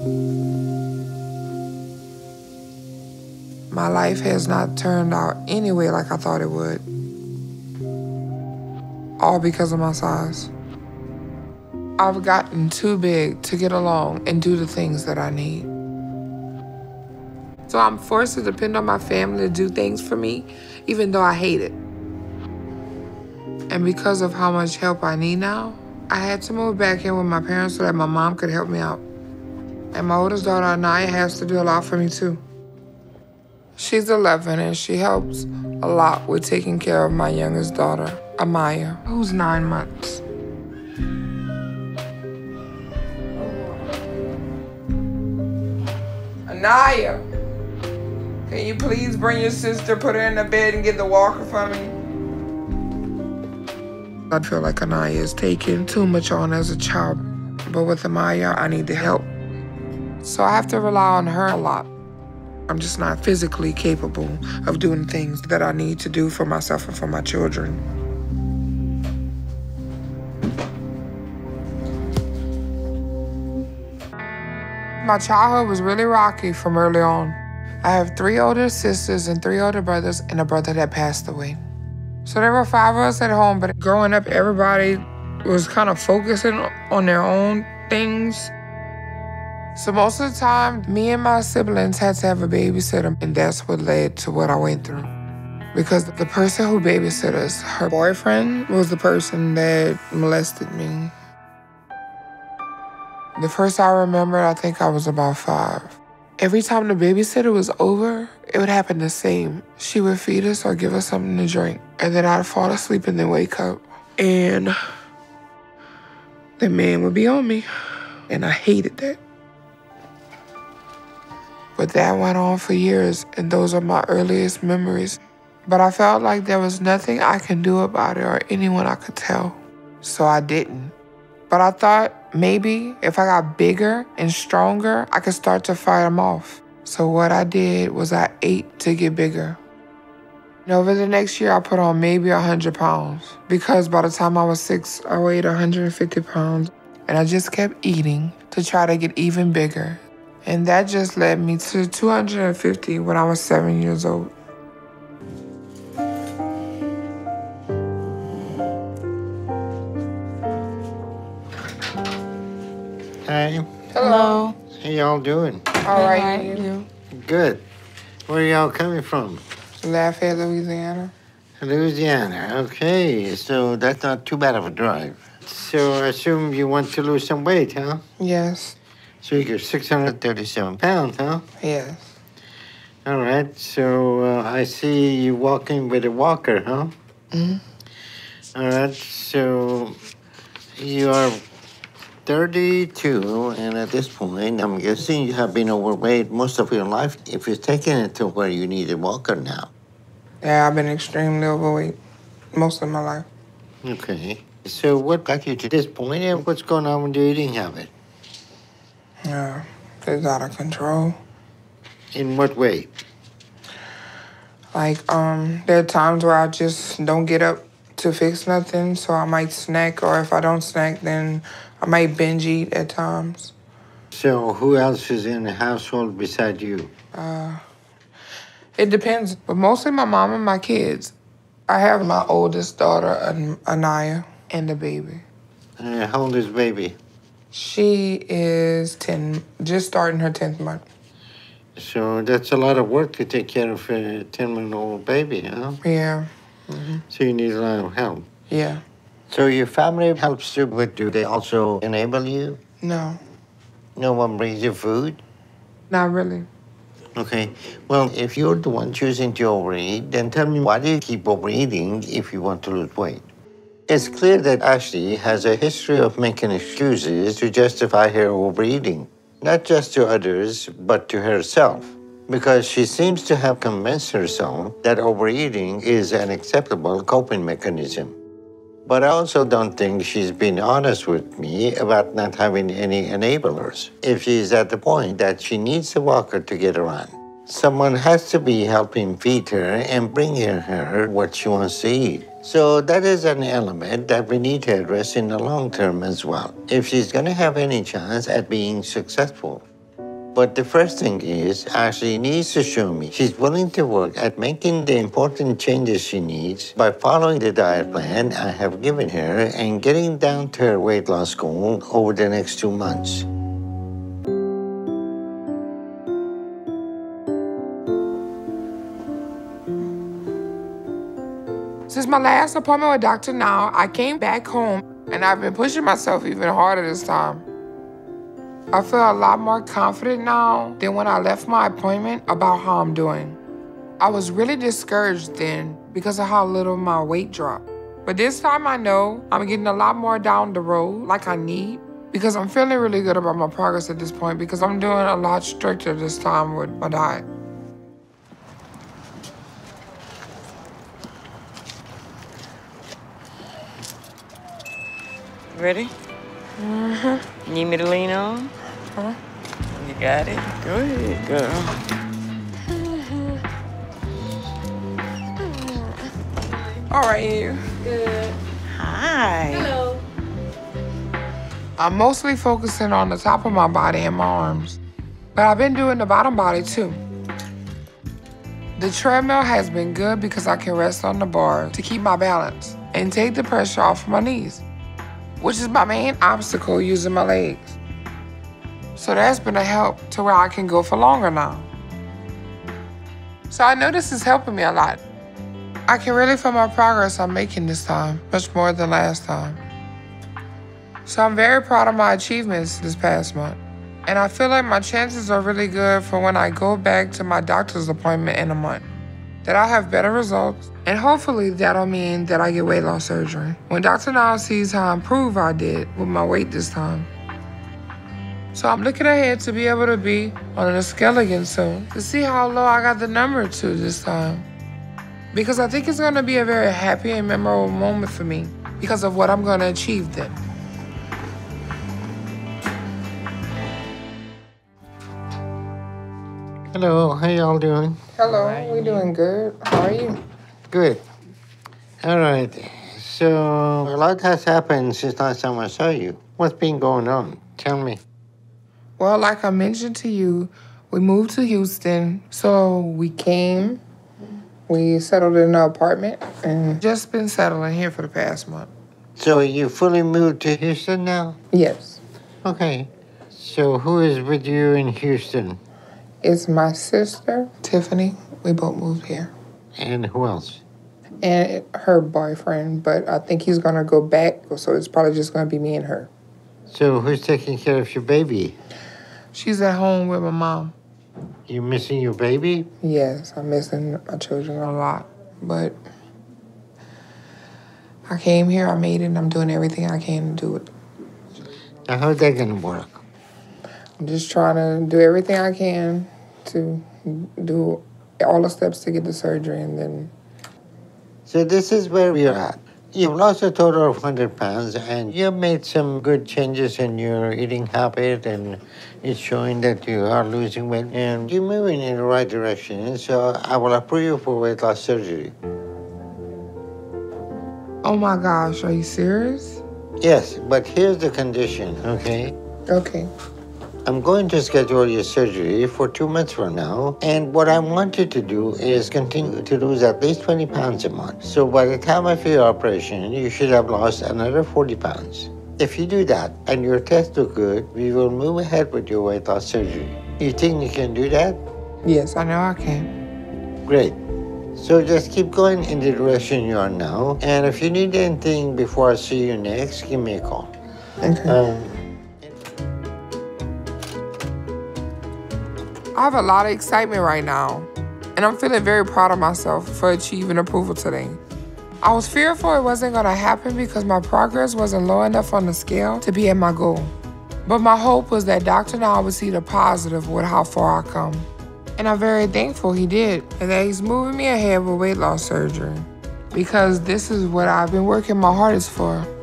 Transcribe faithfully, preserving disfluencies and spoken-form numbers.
My life has not turned out any way like I thought it would. All because of my size. I've gotten too big to get along and do the things that I need. So I'm forced to depend on my family to do things for me, even though I hate it. And because of how much help I need now, I had to move back in with my parents so that my mom could help me out. And my oldest daughter, Anaya, has to do a lot for me too. She's eleven and she helps a lot with taking care of my youngest daughter, Amaya, who's nine months. Anaya, can you please bring your sister, put her in the bed and get the walker for me? I feel like Anaya is taking too much on as a child, but with Amaya, I need the help. So I have to rely on her a lot. I'm just not physically capable of doing things that I need to do for myself and for my children. My childhood was really rocky from early on. I have three older sisters and three older brothers and a brother that passed away. So there were five of us at home, but growing up, everybody was kind of focusing on their own things. So most of the time, me and my siblings had to have a babysitter, and that's what led to what I went through. Because the person who babysit us, her boyfriend was the person that molested me. The first I remember, I think I was about five. Every time the babysitter was over, it would happen the same. She would feed us or give us something to drink, and then I'd fall asleep and then wake up. And the man would be on me, and I hated that. But that went on for years, and those are my earliest memories. But I felt like there was nothing I could do about it or anyone I could tell, so I didn't. But I thought maybe if I got bigger and stronger, I could start to fight them off. So what I did was I ate to get bigger. And over the next year, I put on maybe one hundred pounds because by the time I was six, I weighed one hundred fifty pounds. And I just kept eating to try to get even bigger. And that just led me to two hundred fifty when I was seven years old. Hi. Hello. How y'all doing? All right, and you? Good. Where are y'all coming from? Lafayette, Louisiana. Louisiana. Okay, so that's not too bad of a drive. So I assume you want to lose some weight, huh? Yes. So you're six hundred thirty-seven pounds, huh? Yes. All right, so uh, I see you walking with a walker, huh? Mm-hmm. All right, so you are thirty-two, and at this point, I'm guessing you have been overweight most of your life if you're taking it to where you need a walker now. Yeah, I've been extremely overweight most of my life. Okay. So what got you to this point, and what's going on with your eating habit? Yeah, it's out of control. In what way? Like, um, there are times where I just don't get up to fix nothing, so I might snack, or if I don't snack, then I might binge eat at times. So who else is in the household beside you? Uh, it depends, but mostly my mom and my kids. I have my oldest daughter, An- Anaya, and a baby. Uh, how old is baby? She is ten, just starting her tenth month. So that's a lot of work to take care of a ten-month-old baby, huh? Yeah. Mm-hmm. So you need a lot of help. Yeah. So your family helps you, but do they also enable you? No. No one brings you food? Not really. Okay. Well, if you're the one choosing to overeat, then tell me, why do you keep overeating if you want to lose weight? It's clear that Ashley has a history of making excuses to justify her overeating, not just to others, but to herself, because she seems to have convinced herself that overeating is an acceptable coping mechanism. But I also don't think she's been honest with me about not having any enablers, if she's at the point that she needs a walker to get around. Someone has to be helping feed her and bringing her what she wants to eat. So that is an element that we need to address in the long term as well, if she's going to have any chance at being successful. But the first thing is, Ashley needs to show me she's willing to work at making the important changes she needs by following the diet plan I have given her and getting down to her weight loss goal over the next two months. Since my last appointment with Doctor Now, I came back home and I've been pushing myself even harder this time. I feel a lot more confident now than when I left my appointment about how I'm doing. I was really discouraged then because of how little my weight dropped. But this time I know I'm getting a lot more down the road like I need because I'm feeling really good about my progress at this point because I'm doing a lot stricter this time with my diet. Ready? Mm-hmm. Need me to lean on? Huh? You got it? Go ahead, girl. All right, you. Good. Hi. Hello. I'm mostly focusing on the top of my body and my arms, but I've been doing the bottom body too. The treadmill has been good because I can rest on the bar to keep my balance and take the pressure off my knees, which is my main obstacle using my legs. So that's been a help to where I can go for longer now. So I know this is helping me a lot. I can really feel my progress I'm making this time, much more than last time. So I'm very proud of my achievements this past month. And I feel like my chances are really good for when I go back to my doctor's appointment in a month, that I'll have better results, and hopefully that'll mean that I get weight loss surgery when Doctor Now sees how improved I did with my weight this time. So I'm looking ahead to be able to be on a scale again soon to see how low I got the number to this time. Because I think it's gonna be a very happy and memorable moment for me because of what I'm gonna achieve then. Hello, how y'all doing? Hello, we doing good. How are you? Good. All right. So, a lot has happened since last time I saw you. What's been going on? Tell me. Well, like I mentioned to you, we moved to Houston. So we came, we settled in an apartment, and just been settling here for the past month. So, you fully moved to Houston now? Yes. Okay. So, who is with you in Houston? It's my sister, Tiffany. We both moved here. And who else? And her boyfriend, but I think he's gonna go back, so it's probably just gonna be me and her. So, who's taking care of your baby? She's at home with my mom. You missing your baby? Yes, I'm missing my children a lot, but I came here, I made it, and I'm doing everything I can to do it. Now, how's that gonna work? I'm just trying to do everything I can to do all the steps to get the surgery, and then... So this is where we are at. You've lost a total of one hundred pounds, and you've made some good changes in your eating habit, and it's showing that you are losing weight, and you're moving in the right direction. So I will approve you for weight loss surgery. Oh my gosh, are you serious? Yes, but here's the condition, okay? Okay. I'm going to schedule your surgery for two months from now, and what I want you to do is continue to lose at least twenty pounds a month. So by the time of your operation, you should have lost another forty pounds. If you do that and your tests look good, we will move ahead with your weight loss surgery. You think you can do that? Yes, I know I can. Great. So just keep going in the direction you are now, and if you need anything before I see you next, give me a call. Okay. Um, I have a lot of excitement right now, and I'm feeling very proud of myself for achieving approval today. I was fearful it wasn't gonna happen because my progress wasn't low enough on the scale to be at my goal. But my hope was that Doctor Now would see the positive with how far I come. And I'm very thankful he did, and that he's moving me ahead with weight loss surgery, because this is what I've been working my hardest for.